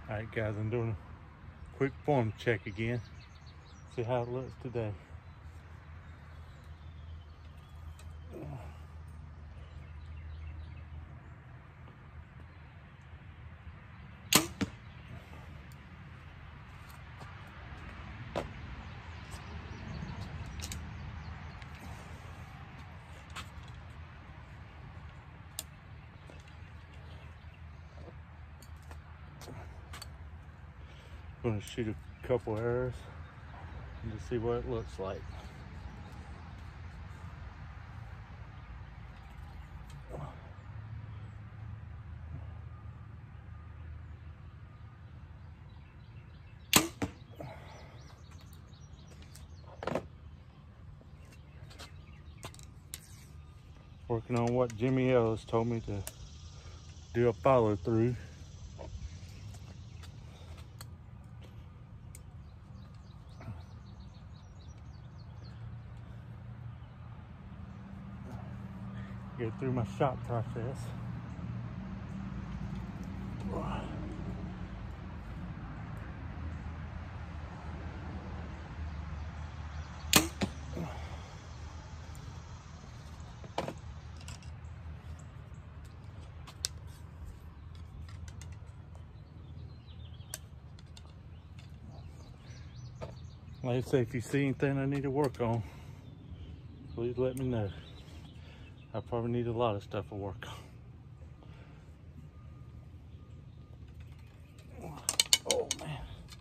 All right, guys, I'm doing a quick form check again. See how it looks today. I'm gonna shoot a couple arrows and just see what it looks like. Working on what Jimmy Ellis told me to do a follow through. Go through my shot process. Like I say, if you see anything I need to work on, please let me know. I probably need a lot of stuff to work on. Oh man.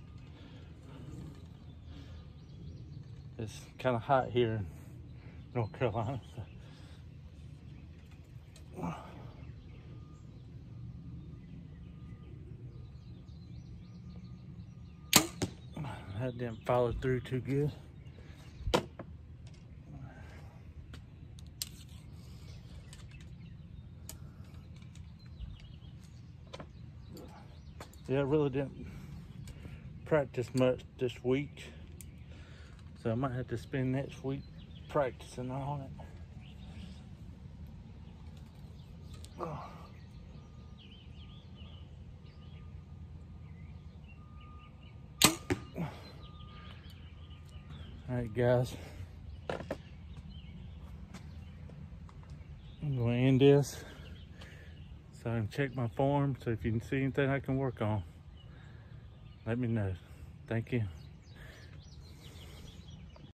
It's kind of hot here in North Carolina. So. That didn't follow through too good. Yeah, I really didn't practice much this week, so I might have to spend next week practicing on it. Oh. All right, guys, I'm going to end this so I can check my form. So if you can see anything I can work on, let me know. Thank you.